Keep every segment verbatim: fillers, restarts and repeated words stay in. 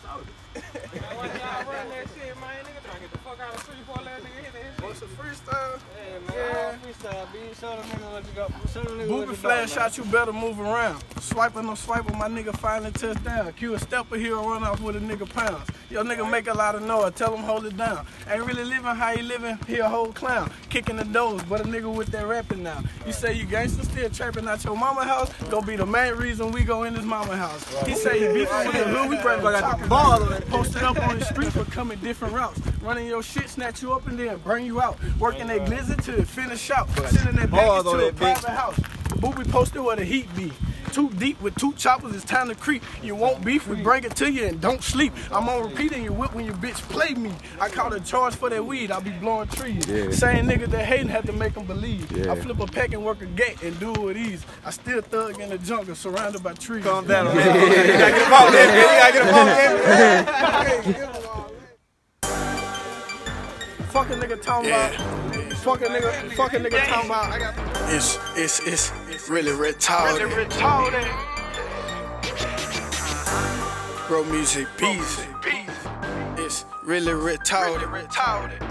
Watch y'all run that shit, man. Nigga trying to get the fuck out of the street before that nigga hit that shit. What's a freestyle? Yeah, man. Yeah. Freestyle, B. Show them nigga what you got. Show them nigga Boopy what you flash got, shot, you better move around. Swiping or swiping, my nigga finally touched down. Cue a stepper, he'll run off with a nigga pounds. Yo nigga make a lot of noise, tell him hold it down. Ain't really living how he living, he a whole clown. Kicking the doors, but a nigga with that rapping now. You say you gangster still trapping out your mama house, gonna be the main reason we go in his mama house. He say he beefing with the hood, we bring back the ball. Posted up on the street for coming different routes. Running your shit, snatch you up and then bring you out. Working that glizzy till it finish out. Sending that back to a private house. Boopy posted where the heat be. Too deep with two choppers, it's time to creep. You won't beef, we bring it to you and don't sleep. I'm on repeat in your whip when your bitch play me. I caught a charge for that weed, I be blowing trees. Yeah. Same nigga that hating had to make them believe. Yeah. I flip a pack and work a gate and do it easy. I still thug in the jungle surrounded by trees. Calm down, man. You gotta get him off there, man. You gotta get him off there. Fuck a nigga talking about. Fuck a nigga, fuck a nigga talking about. It's, it's, it's, it's really retarded. Really retarded. Bro, music beats. It's really retarded. Really retarded.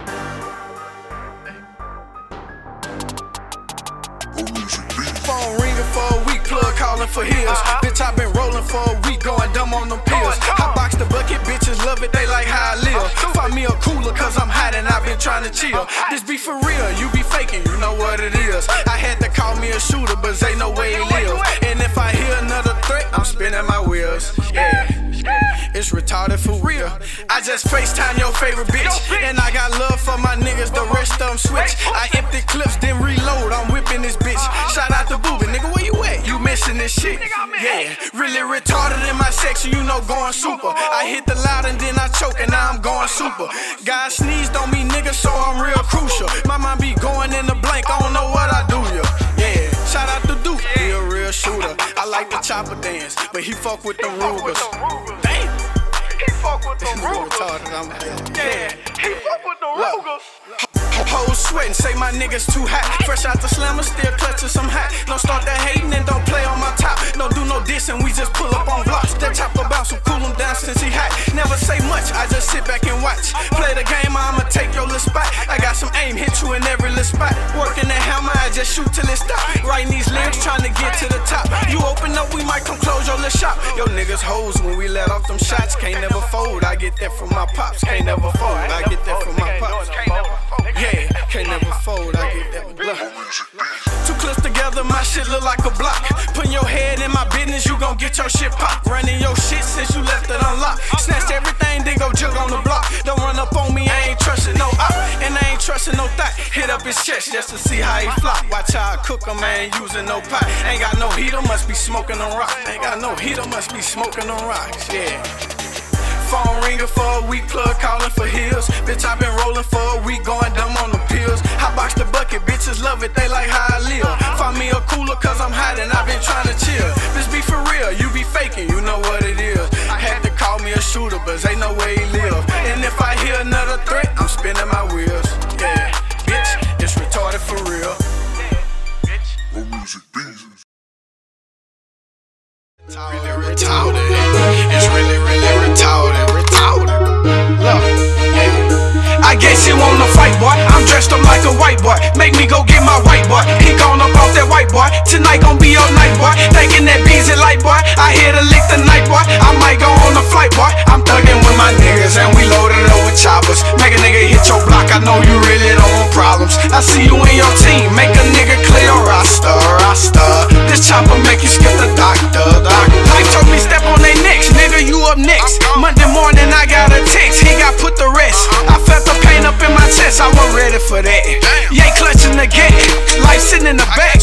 Phone ringing for a week, plug calling for heels. Uh-huh. Bitch, I been rolling for a week, going dumb on them pills. I box the bucket, bitches love it, they like how I live. Find me a cooler, cause I'm hot and I've been trying to chill. This be for real, you be faking, you know what it is. I had to call me a shooter, but they know where he lives. And if I hear another threat, I'm spinning my wheels. Yeah, it's retarded for real. I just FaceTime your favorite bitch, and I got love for my niggas, the rest of them switch. I empty clips, then reload, I'm whipping this bitch. Shout out to Booby, nigga, where you at? You missing this shit. Yeah, really retarded in my section, you know, going super. I hit the loud and then I choke, and now I'm going super. God sneezed on me, nigga, so I'm real crucial. My mind be going in the blank, I don't know what I do, yeah. Yeah, shout out to Duke, he a real shooter. I like the chopper dance, but he fuck with the Rugers. Damn, he fuck with the Rugers. Yeah, he fuck with the Rugers. Hoes sweating, say my niggas too hot. Fresh out the slammer, still clutching some hot. Don't start that hating and don't play on my top. No do no dissing, we just pull up on blocks. That chopper bounce will cool him down since he hot. Never say much, I just sit back and watch. Play the game, I'ma take your little spot. I got some aim, hit you in every little spot. Working the hammer, I just shoot till it stop. Writing these lyrics, trying to get to the top. You open up, we might come close your little shop. Yo niggas hoes when we let off them shots. Can't never fold, I get that from my pops. Can't never fold, I get that from my pops. Yeah, can't never fold, I get that with luck. Two clips together, my shit look like a block. Putting your head in my business, you gon' get your shit popped. Running your shit since you left it unlocked. Snatched everything, then go jug on the block. Don't run up on me, I ain't trusting no op. And I ain't trusting no thought. Hit up his chest just to see how he flop. Watch how I cook him, I ain't using no pot. Ain't got no heater, must be smoking on rocks. Ain't got no heater, must be smoking on rocks, yeah. Phone ringing for a week, plug calling for heels. Bitch, I been rolling for a week, going dumb on the pills. I box the bucket, bitches love it, they like how I live. Find me a cooler, cause I'm hot and I've been trying to chill. This be for real, you be faking, you know what it is. Had to call me a shooter, but they know where he live. And if I hear another threat, I'm spinning my wheels. Yeah, bitch, it's retarded for real. No music, bitch. Really retarded, it's really, really retarded, retarded. Look, yeah. I guess he wanna fight, boy. I'm dressed up like a white boy. Make me go get my white boy. He gone up off that white boy. Tonight gon' be your night, boy. Thinking that busy light, boy. I hear the lick the night, boy. I might go on the flight, boy. I'm thugging with my niggas and we loaded up with choppers. Make a nigga hit your block. I know you really don't want problems. I see you and your team. Make a nigga clear your roster, roster. This chopper make you skip the doctor, doctor. Life told me step on they necks, nigga. You up next. Monday morning I got a text. He got put the rest. I felt the pain up in my chest. I wasn't ready for that. Yay, clutching the gate. Life sitting in the back.